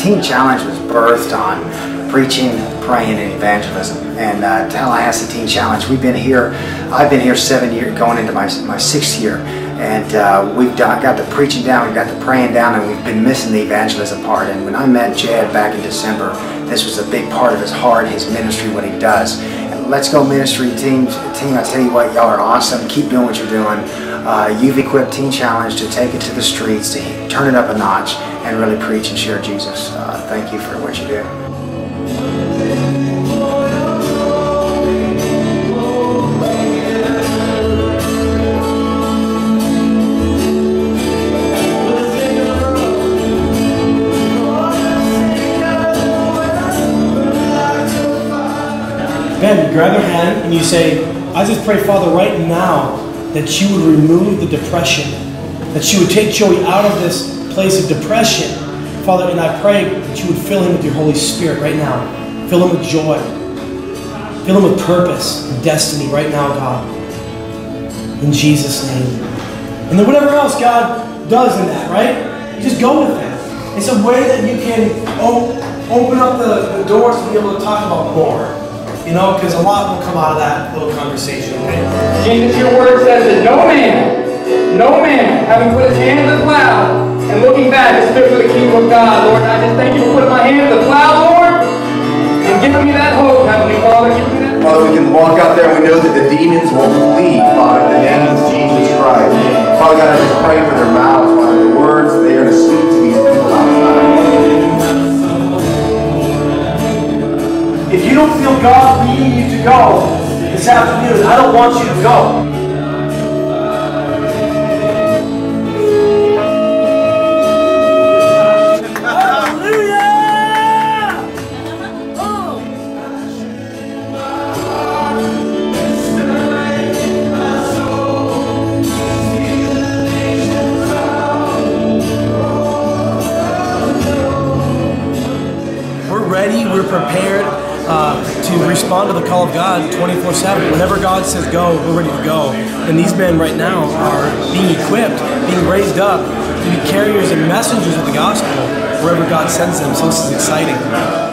Teen Challenge was birthed on preaching, praying, and evangelism. And Tallahassee Teen Challenge, I've been here 7 years, going into my 6th year. And we've got the preaching down, we've got the praying down, and we've been missing the evangelism part. And when I met Jed back in December, this was a big part of his heart, his ministry, what he does. And Let's Go Ministry team, I tell you what, y'all are awesome. Keep doing what you're doing. You've equipped Teen Challenge to take it to the streets, to turn it up a notch, and really preach and share Jesus. Thank you for what you do. Ben, you grab their hand and you say, I just pray, Father, right now that you would remove the depression, that you would take Joey out of this place of depression. Father, and I pray that you would fill him with your Holy Spirit right now. Fill him with joy. Fill him with purpose and destiny right now, God. In Jesus' name. And then whatever else God does in that, right? You just go with it. It's a way that you can open up the doors to be able to talk about more. You know, because a lot will come out of that little conversation. Jesus, your word says that no man, having put his hand to the plow and looking back is fit for the kingdom of God. Lord, I just thank you for putting my hand to the plow, Lord, and giving me that hope, Heavenly Father. Give me that hope. Father, we can walk out there and we know that the demons will flee, Father, in the name of Jesus Christ. Father God, I just pray for their mouths, Father, the words that they are to speak to these people outside. If you don't feel God leading you to go this afternoon, I don't want you to go. Hallelujah! We're ready, we're prepared. To respond to the call of God 24/7. Whenever God says go, we're ready to go. And these men right now are being equipped, being raised up to be carriers and messengers of the gospel wherever God sends them. So this is exciting.